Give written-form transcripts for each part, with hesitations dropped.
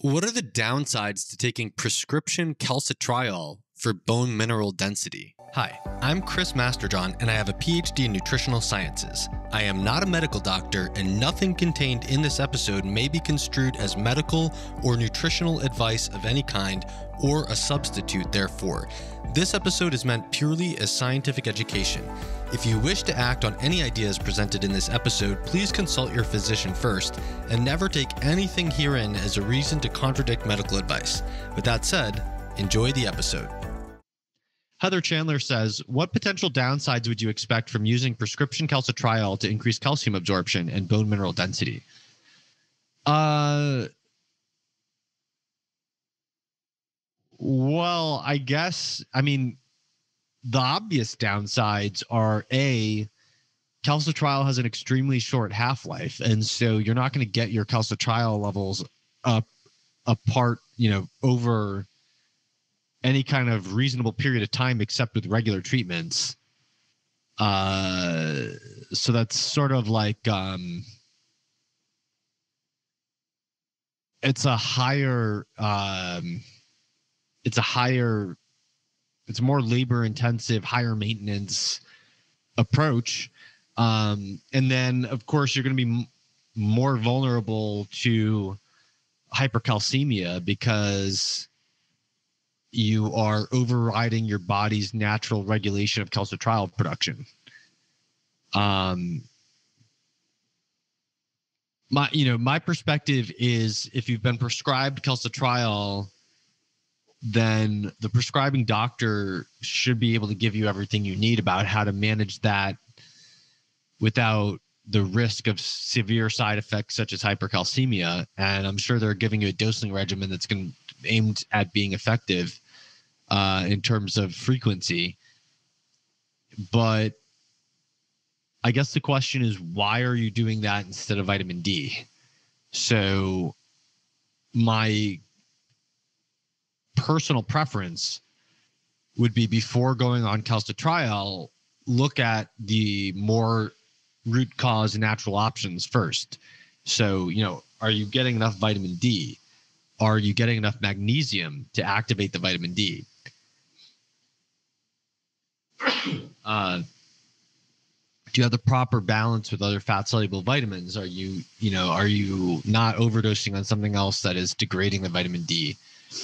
What are the downsides to taking prescription calcitriol for bone mineral density? Hi, I'm Chris Masterjohn, and I have a PhD in nutritional sciences. I am not a medical doctor, and nothing contained in this episode may be construed as medical or nutritional advice of any kind, or a substitute therefore. This episode is meant purely as scientific education. If you wish to act on any ideas presented in this episode, please consult your physician first, and never take anything herein as a reason to contradict medical advice. With that said, enjoy the episode. Heather Chandler says, what potential downsides would you expect from using prescription calcitriol to increase calcium absorption and bone mineral density? Well, I guess, the obvious downsides are calcitriol has an extremely short half-life, and so you're not going to get your calcitriol levels up apart, over any kind of reasonable period of time except with regular treatments. So that's sort of like it's a more labor intensive, higher maintenance approach. And then of course you're going to be more vulnerable to hypercalcemia because you are overriding your body's natural regulation of calcitriol production. My perspective is if you've been prescribed calcitriol, then the prescribing doctor should be able to give you everything you need about how to manage that without the risk of severe side effects such as hypercalcemia. And I'm sure they're giving you a dosing regimen that's aimed at being effective in terms of frequency. But I guess the question is, why are you doing that instead of vitamin D? So my personal preference would be, before going on calcitriol, look at the more root cause natural options first. So, are you getting enough vitamin D? Are you getting enough magnesium to activate the vitamin D? Do you have the proper balance with other fat-soluble vitamins? Are you not overdosing on something else that is degrading the vitamin D?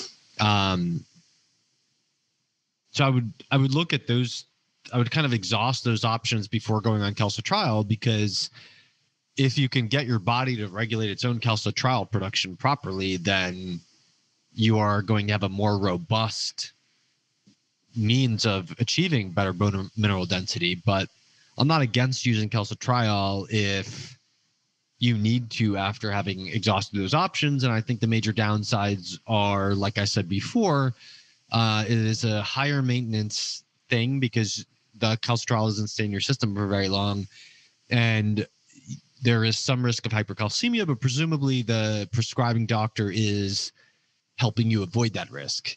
So I would look at those. I would kind of exhaust those options before going on calcitriol, because if you can get your body to regulate its own calcitriol production properly, then you are going to have a more robust means of achieving better bone mineral density. But I'm not against using calcitriol if you need to after having exhausted those options. And I think the major downsides are, like I said before, it is a higher maintenance thing because the calcitriol doesn't stay in your system for very long. And there is some risk of hypercalcemia, but presumably the prescribing doctor is helping you avoid that risk.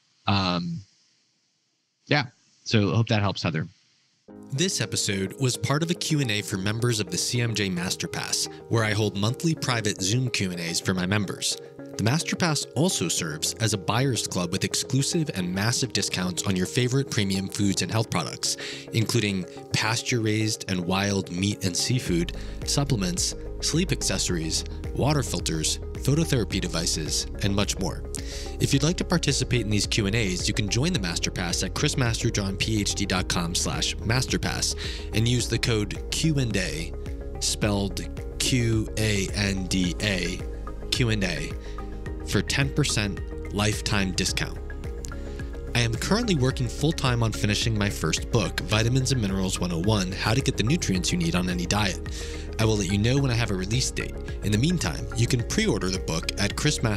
So I hope that helps, Heather. This episode was part of a Q&A for members of the CMJ Masterpass, where I hold monthly private Zoom Q&As for my members. The Masterpass also serves as a buyer's club with exclusive and massive discounts on your favorite premium foods and health products, including pasture-raised and wild meat and seafood, supplements, sleep accessories, water filters, phototherapy devices, and much more. If you'd like to participate in these Q&As, you can join the Masterpass at chrismasterjohnphd.com/masterpass and use the code Q&A, spelled Q-A-N-D-A, Q&A, for 10% lifetime discount. I am currently working full-time on finishing my first book, Vitamins and Minerals 101, How to Get the Nutrients You Need on Any Diet. I will let you know when I have a release date. In the meantime, you can pre-order the book at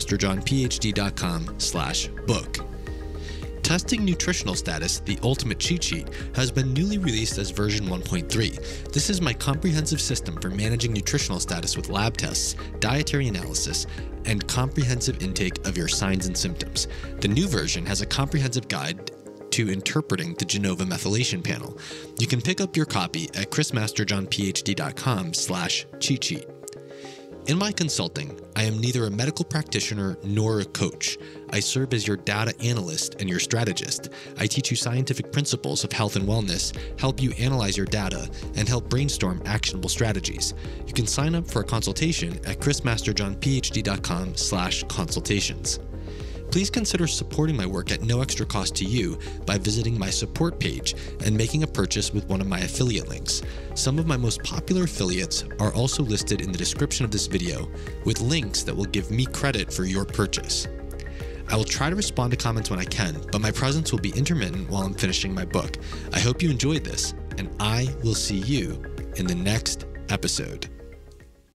chrismasterjohnphd.com/book. Testing Nutritional Status, the Ultimate Cheat Sheet, has been newly released as version 1.3. This is my comprehensive system for managing nutritional status with lab tests, dietary analysis, and comprehensive intake of your signs and symptoms. The new version has a comprehensive guide to interpreting the Genova methylation panel. You can pick up your copy at chrismasterjohnphd.com/cheat sheet. In my consulting, I am neither a medical practitioner nor a coach. I serve as your data analyst and your strategist. I teach you scientific principles of health and wellness, help you analyze your data, and help brainstorm actionable strategies. You can sign up for a consultation at chrismasterjohnphd.com/consultations. Please consider supporting my work at no extra cost to you by visiting my support page and making a purchase with one of my affiliate links. Some of my most popular affiliates are also listed in the description of this video, with links that will give me credit for your purchase. I will try to respond to comments when I can, but my presence will be intermittent while I'm finishing my book. I hope you enjoyed this, and I will see you in the next episode.